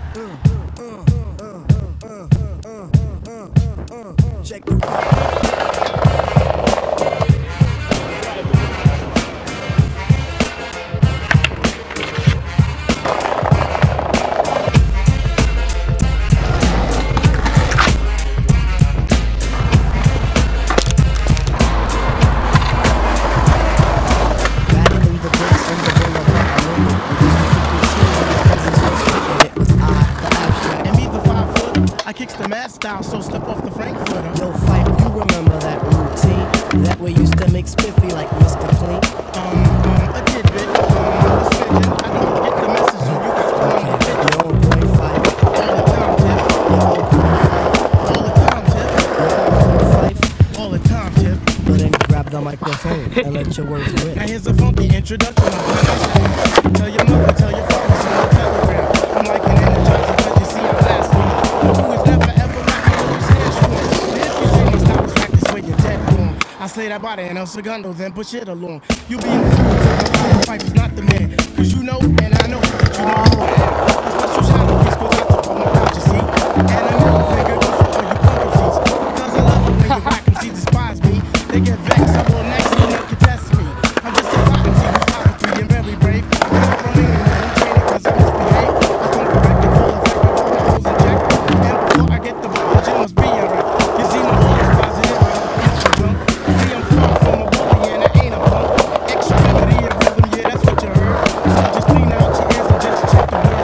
Check the I kicks the mad style, so step off the Frankfurter. Yo, Fife, you remember that routine? That way used to make spiffy like Mr. Clean. A tidbit, a smidgen. I don't get the message, so you got to Okay, your own boy Fife. all the time, tip. Your own boy Fife. All the time, tip. Your own Fife. All the time, tip. But then grab the microphone and let your words rip. Now here's a funky introduction. Tell your mother, tell your father, send a telegram. I'm like an energizer, cause you see I'm last one. You was never ever like me, you stand strong. If you say my style is like this way, you're dead wrong. I slay that body and El Segundo, then push it along. You be a fool, Fife is not the man. Cause you know, and I know that you know who I am. A special shadow piece goes out to all my crowd, you see. And a middle finger goes for all you pumpkin seeds. Cause I love the way you whack and see despise me. They get vexed, I will next and they can test me. I'm just a cotton seed who's poverty and very brave. I'm not running and I'm training cause I misbehave. I come correct and full effect with all my hoes in check. And before I get the ball, the gym must be a wreck. You see my ball is positive, I don't preach the drum. See I'm far from a bully and I ain't a punk. Extremity of rhythm, yeah that's what you heard. So just clean out your ears and just check the word.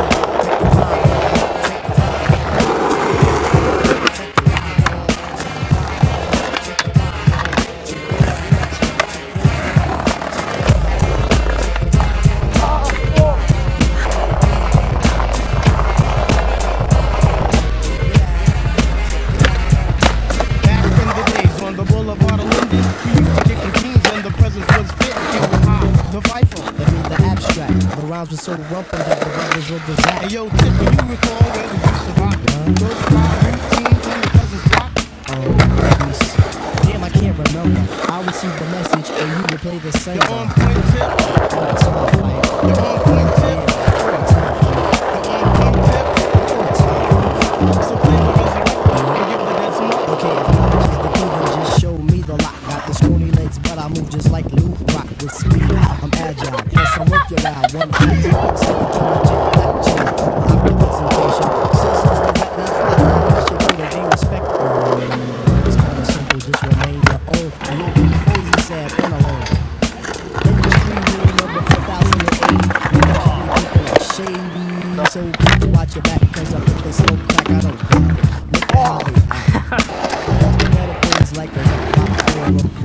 Back in the days on the boulevard of Linden, we used to kick the teams when the presence was fit. It was high, the FIFO. That means the abstract. The rhymes were so rumpin' that the brothers were bizarre. Hey yo, Tip, do you recall when we used to rock those five routines on the presence block? Damn, I can't remember. I received the message and you would play the same. You're on point, Tip. You're on point, Tip. You're on point, Tip. So play the resurrect and give the dead some more. Okay, if knowledge is the key, then just show me the lock. Got the scrawny legs, but I move just like Luke Rock with speed. I'm agile, plus I'm work your out. One foot, second to my chick, black chick. I'm representation. Sisters that got that fly, I should do the game respect. It's kinda simple, just remain your own. And you'll be crazy, sad, and alone. Industry rule number 4008. We got people like shady. So please watch your back, cause I put the smoke crack, I don't doubt it. Look at how they act. All the better things like a hip hop or a